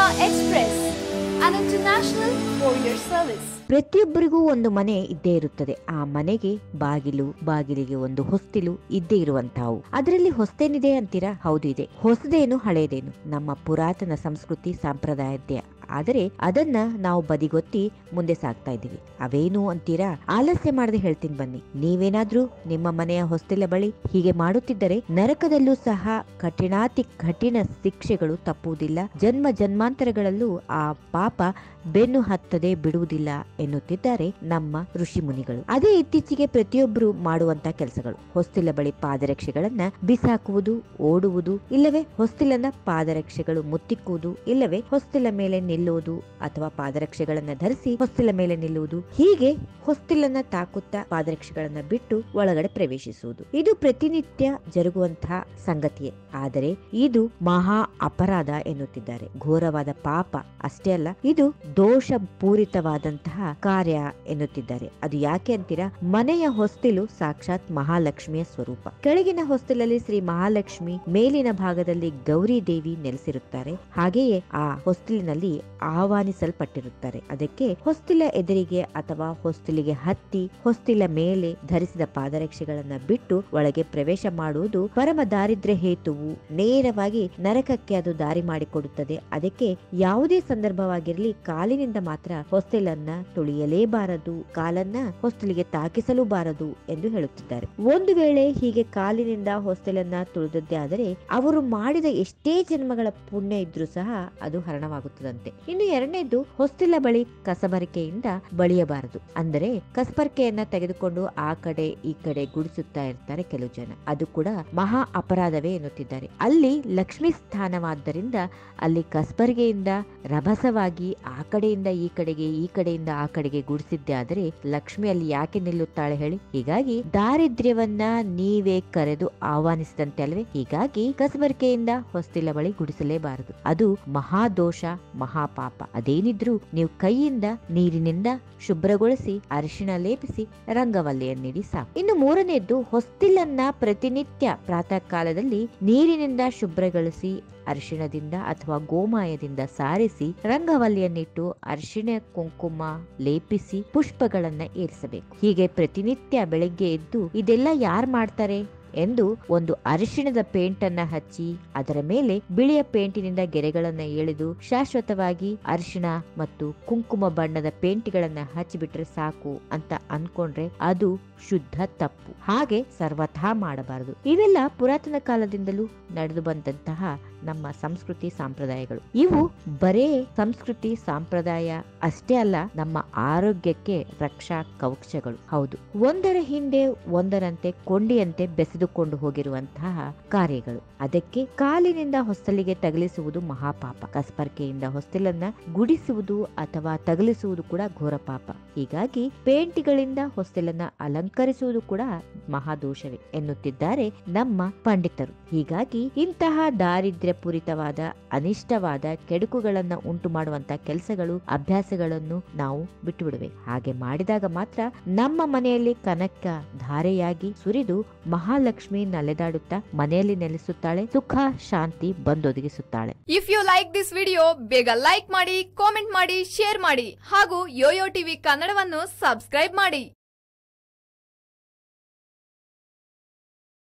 Express, an international courier service. ಪ್ರತಿಯೊಬ್ಬರಿಗೂ ಒಂದು ಮನೆ ಇದ್ದೇ ಇರುತ್ತದೆ. ಆ ಮನೆಗೆ ಬಾಗಿಲಿಗೆ ಒಂದು ಹೊಸ್ತಿಲು ಇದ್ದೇ ಇರುವಂತಹವು. ಅದರಲ್ಲಿ ಹೊಸ್ತೇನಿದೆ ಅಂತೀರಾ? ಹೌದು ಇದೆ. ಹೊಸದೇನು ಹಳೇದೇನು ನಮ್ಮ ಪುರಾತನ ಸಂಸ್ಕೃತಿ ಸಂಪ್ರದಾಯದ್ದೇ. ಆದರೆ ಅದನ್ನ ನಾವು ಬದಿಗೊತ್ತಿ ಮುಂದೆ ಸಾಗ್ತಾ ಇದ್ದೀವಿ. ಅವೇನು ಅಂತೀರಾ? ಆಲಸ್ಯ ಮಾಡದೆ ಹೇಳ್ತೀನಿ ಬನ್ನಿ. ನೀವೇನಾದ್ರೂ ನಿಮ್ಮ ಮನೆಯ ಹೊಸ್ತಿಲ ಬಳಿ ಹೀಗೆ ಮಾಡುತ್ತಿದ್ದರೆ ನರಕದಲ್ಲೂ ಸಹ ಕಠಿಣಾತಿ ಕಠಿಣ ಶಿಕ್ಷೆಗಳು ತಪ್ಪುವುದಿಲ್ಲ. ಜನ್ಮಾಂತರಗಳಲ್ಲೂ ಆ ಪಾಪ ಬೆನ್ನು ಹತ್ತದೆ ಬಿಡುವುದಿಲ್ಲ ಎನ್ನುತ್ತಿದ್ದಾರೆ ನಮ್ಮ ಋಷಿ ಮುನಿಗಳು. ಅದೇ ಇತ್ತೀಚೆಗೆ ಪ್ರತಿಯೊಬ್ಬರು ಮಾಡುವಂತ ಕೆಲಸಗಳು. ಹೊಸ್ತಿಲ ಬಳಿ ಪಾದರಕ್ಷೆಗಳನ್ನ ಬಿಸಾಕುವುದು, ಓಡುವುದು, ಇಲ್ಲವೇ ಹೊಸ್ತಿಲನ್ನ ಪಾದರಕ್ಷೆಗಳು ಮುತ್ತಿಕ್ಕುವುದು, ಇಲ್ಲವೇ ಹೊಸ್ತಿಲ ಮೇಲೆ ನಿಲ್ಲುವುದು ಅಥವಾ ಪಾದರಕ್ಷೆಗಳನ್ನ ಧರಿಸಿ ಹೊಸ್ತಿಲ ಮೇಲೆ ನಿಲ್ಲುವುದು. ಹೀಗೆ ಹೊಸ್ತಿಲನ್ನ ತಾಕುತ್ತಾ ಪಾದರಕ್ಷೆಗಳನ್ನ ಬಿಟ್ಟು ಒಳಗಡೆ ಪ್ರವೇಶಿಸುವುದು. ಇದು ಪ್ರತಿನಿತ್ಯ ಜರುಗುವಂತಹ ಸಂಗತಿಯೇ. ಆದರೆ ಇದು ಮಹಾ ಅಪರಾಧ ಎನ್ನುತ್ತಿದ್ದಾರೆ. ಘೋರವಾದ ಪಾಪ ಅಷ್ಟೇ ಅಲ್ಲ, ಇದು ದೋಷ ಪೂರಿತವಾದಂತಹ ಕಾರ್ಯ ಎನ್ನುತ್ತಿದ್ದಾರೆ. ಅದು ಯಾಕೆ ಅಂತೀರಾ? ಮನೆಯ ಹೊಸ್ತಿಲು ಸಾಕ್ಷಾತ್ ಮಹಾಲಕ್ಷ್ಮಿಯ ಸ್ವರೂಪ. ಕೆಳಗಿನ ಹೊಸ್ತಿಲಲ್ಲಿ ಶ್ರೀ ಮಹಾಲಕ್ಷ್ಮಿ, ಮೇಲಿನ ಭಾಗದಲ್ಲಿ ಗೌರಿ ದೇವಿ ನೆಲೆಸಿರುತ್ತಾರೆ. ಹಾಗೆಯೇ ಆ ಹೊಸ್ತಿಲಿನಲ್ಲಿ ಆಹ್ವಾನಿಸಲ್ಪಟ್ಟಿರುತ್ತಾರೆ. ಅದಕ್ಕೆ ಹೊಸ್ತಿಲ ಎದುರಿಗೆ ಅಥವಾ ಹೊಸ್ತಿಲಿಗೆ ಹತ್ತಿ ಹೊಸ್ತಿಲ ಮೇಲೆ ಧರಿಸಿದ ಪಾದರಕ್ಷೆಗಳನ್ನ ಬಿಟ್ಟು ಒಳಗೆ ಪ್ರವೇಶ ಮಾಡುವುದು ಪರಮ ದಾರಿದ್ರ್ಯ ಹೇತುವು. ನೇರವಾಗಿ ನರಕಕ್ಕೆ ಅದು ದಾರಿ ಮಾಡಿಕೊಡುತ್ತದೆ. ಅದಕ್ಕೆ ಯಾವುದೇ ಸಂದರ್ಭವಾಗಿರಲಿ ಕಾಲಿನಿಂದ ಮಾತ್ರ ಹೊಸ್ತಿಲನ್ನ ತುಳಿಯಲೇಬಾರದು, ಕಾಲನ್ನ ಹೊಸ್ತಿಲಿಗೆ ತಾಕಿಸಲೂಬಾರದು ಎಂದು ಹೇಳುತ್ತಿದ್ದಾರೆ. ಒಂದು ವೇಳೆ ಹೀಗೆ ಕಾಲಿನಿಂದ ಹೊಸ್ತಿಲನ್ನ ತುಳಿದದ್ದೇ ಆದರೆ ಅವರು ಮಾಡಿದ ಎಷ್ಟೇ ಜನ್ಮಗಳ ಪುಣ್ಯ ಇದ್ರೂ ಸಹ ಅದು ಹರಣವಾಗುತ್ತದಂತೆ. ಇನ್ನು ಎರಡನೇದು, ಹೊಸ್ತಿಲ ಬಳಿ ಕಸಬರಿಕೆಯಿಂದ ಬಳಿಯಬಾರದು. ಅಂದರೆ ಕಸಬರಿಕೆಯನ್ನ ತೆಗೆದುಕೊಂಡು ಆ ಕಡೆ ಈ ಕಡೆ ಗುಡಿಸುತ್ತಾ ಇರ್ತಾರೆ ಕೆಲವು ಜನ. ಅದು ಕೂಡ ಮಹಾ ಅಪರಾಧವೇ ಎನ್ನುತ್ತಿದ್ದಾರೆ. ಅಲ್ಲಿ ಲಕ್ಷ್ಮೀ ಸ್ಥಾನವಾದ್ದರಿಂದ ಅಲ್ಲಿ ಕಸಬರಿಗೆಯಿಂದ ರಭಸವಾಗಿ ಆ ಕಡೆಯಿಂದ ಈ ಕಡೆಗೆ, ಈ ಕಡೆಯಿಂದ ಆ ಕಡೆಗೆ ಗುಡಿಸಿದ್ದೆ ಆದರೆ ಲಕ್ಷ್ಮಿ ಅಲ್ಲಿ ಯಾಕೆ ನಿಲ್ಲುತ್ತಾಳೆ ಹೇಳಿ? ಹೀಗಾಗಿ ದಾರಿದ್ರ್ಯವನ್ನ ನೀವೇ ಕರೆದು ಆಹ್ವಾನಿಸಿದಂತೆ ಅಲ್ವೇ? ಹೀಗಾಗಿ ಕಸಬರಿಕೆಯಿಂದ ಹೊಸ್ತಿಲ ಬಳಿ ಗುಡಿಸಲೇಬಾರದು. ಅದು ಮಹಾದೋಷ, ಮಹಾಪಾಪ. ಅದೇನಿದ್ರು ನೀವು ಕೈಯಿಂದ ನೀರಿನಿಂದ ಶುಭ್ರಗೊಳಿಸಿ ಅರಿಶಿಣ ಲೇಪಿಸಿ ರಂಗವಲ್ಲಿಯನ್ನಿಡಿ ಸಾಕು. ಇನ್ನು ಮೂರನೇದ್ದು, ಹೊಸ್ತಿಲನ್ನ ಪ್ರತಿನಿತ್ಯ ಪ್ರಾತಃ ಕಾಲದಲ್ಲಿ ನೀರಿನಿಂದ ಶುಭ್ರಗೊಳಿಸಿ ಅರಿಶಿಣದಿಂದ ಅಥವಾ ಗೋಮಾಯದಿಂದ ಸಾರಿಸಿ ರಂಗವಲ್ಲಿಯನ್ನಿಟ್ಟು ಅರಿಶಿಣ ಕುಂಕುಮ ಲೇಪಿಸಿ ಪುಷ್ಪಗಳನ್ನ ಏರಿಸಬೇಕು. ಹೀಗೆ ಪ್ರತಿನಿತ್ಯ ಬೆಳಗ್ಗೆ ಎದ್ದು ಇದೆಲ್ಲ ಯಾರು ಮಾಡ್ತಾರೆ ಎಂದು ಒಂದು ಅರಿಶಿಣದ ಪೇಂಟ್ ಅನ್ನ ಹಚ್ಚಿ ಅದರ ಮೇಲೆ ಬಿಳಿಯ ಪೇಂಟಿನಿಂದ ಗೆರೆಗಳನ್ನ ಎಳೆದು ಶಾಶ್ವತವಾಗಿ ಅರಿಶಿಣ ಮತ್ತು ಕುಂಕುಮ ಬಣ್ಣದ ಪೇಂಟ್ಗಳನ್ನ ಹಚ್ಚಿಬಿಟ್ರೆ ಸಾಕು ಅಂತ ಅನ್ಕೊಂಡ್ರೆ ಅದು ಶುದ್ಧ ತಪ್ಪು. ಹಾಗೆ ಸರ್ವಥಾ ಮಾಡಬಾರದು. ಇವೆಲ್ಲ ಪುರಾತನ ಕಾಲದಿಂದಲೂ ನಡೆದು ಬಂದಂತಹ ನಮ್ಮ ಸಂಸ್ಕೃತಿ ಸಂಪ್ರದಾಯಗಳು. ಇವು ಬರೇ ಸಂಸ್ಕೃತಿ ಸಂಪ್ರದಾಯ ಅಷ್ಟೇ ಅಲ್ಲ, ನಮ್ಮ ಆರೋಗ್ಯಕ್ಕೆ ರಕ್ಷಾ ಕವಚಗಳು. ಹೌದು, ಒಂದರ ಹಿಂದೆ ಒಂದರಂತೆ ಕೊಂಡಿಯಂತೆ ಬೆಸೆದುಕೊಂಡು ಹೋಗಿರುವಂತಹ ಕಾರ್ಯಗಳು. ಅದಕ್ಕೆ ಕಾಲಿನಿಂದ ಹೊಸ್ತಿಲಿಗೆ ತಗಲಿಸುವುದು ಮಹಾಪಾಪ. ಕಸಬರಿಕೆಯಿಂದ ಹೊಸ್ತಿಲನ್ನ ಗುಡಿಸುವುದು ಅಥವಾ ತಗಲಿಸುವುದು ಕೂಡ ಘೋರ ಪಾಪ. ಹೀಗಾಗಿ ಪೇಂಟಿಗಳಿಂದ ಹೊಸ್ತಿಲನ್ನ ಅಲಂಕರಿಸುವುದು ಕೂಡ ಮಹಾದೋಷವೇ ಎನ್ನುತ್ತಿದ್ದಾರೆ ನಮ್ಮ ಪಂಡಿತರು. ಹೀಗಾಗಿ ಇಂತಹ ದಾರಿದ್ರ್ಯ ಪೂರಿತವಾದ ಅನಿಷ್ಟವಾದ ಕೆಡುಕುಗಳನ್ನ ಉಂಟು ಮಾಡುವಂತಹ ಕೆಲಸಗಳು, ಅಭ್ಯಾಸಗಳನ್ನು ನಾವು ಬಿಟ್ಟು ಬಿಡಬೇಕು. ಹಾಗೆ ಮಾಡಿದಾಗ ಮಾತ್ರ ನಮ್ಮ ಮನೆಯಲ್ಲಿ ಕನಕ ಧಾರೆಯಾಗಿ ಸುರಿದು ಮಹಾಲಕ್ಷ್ಮಿ ನಲೆದಾಡುತ್ತಾ ಮನೆಯಲ್ಲಿ ನೆಲೆಸುತ್ತಾಳೆ, ಸುಖ ಶಾಂತಿ ಬಂದೊದಗಿಸುತ್ತಾಳೆ. If you like this video, ಬೇಗ ಲೈಕ್ ಮಾಡಿ, ಕಾಮೆಂಟ್ ಮಾಡಿ, ಶೇರ್ ಮಾಡಿ ಹಾಗೂ ಯೋಯೋ ಟಿವಿ ಕನ್ನಡವನ್ನು ಸಬ್ಸ್ಕ್ರೈಬ್ ಮಾಡಿ.